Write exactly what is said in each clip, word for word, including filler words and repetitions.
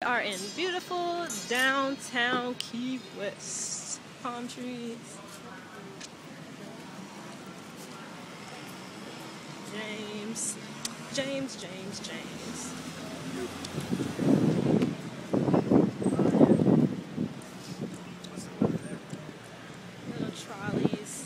We are in beautiful downtown Key West. Palm trees. James, James, James, James. Little trolleys.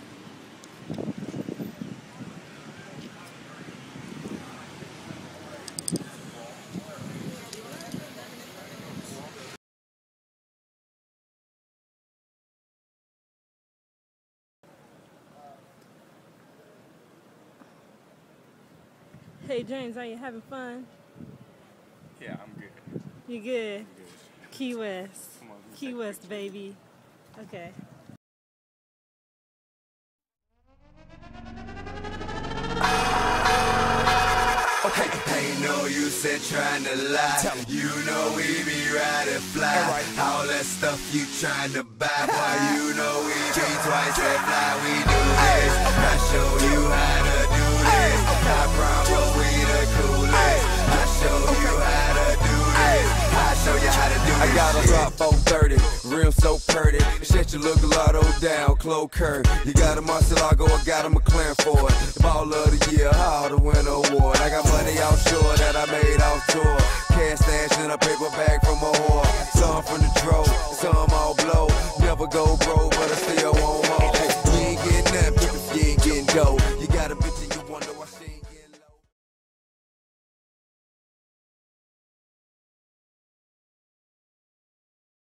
Hey James, are you having fun? Yeah, I'm good. You good? I'm good. Key West. Come on, Key West, baby. Okay. Okay, ain't no use in trying to lie. You know we be riding fly. Right. All that stuff you trying to buy, boy, you know we be twice that fly. We do this, I show you how to do this. I promise we the coolest. I show you how to do this. I show you how to do this. I got a drop four thirty, rim so pretty. Shit, you look a lot old down, Chloe Curry. You got a Marcelago, I got a McLaren for it. Ball of the year, all the winter award. I got money offshore that I made off tour. Cash stash in a paper bag from a whore. Some from the dro, some all blow. Never go broke.